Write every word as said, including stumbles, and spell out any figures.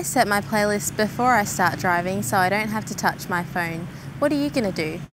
I set my playlist before I start driving so I don't have to touch my phone. What are you going to do?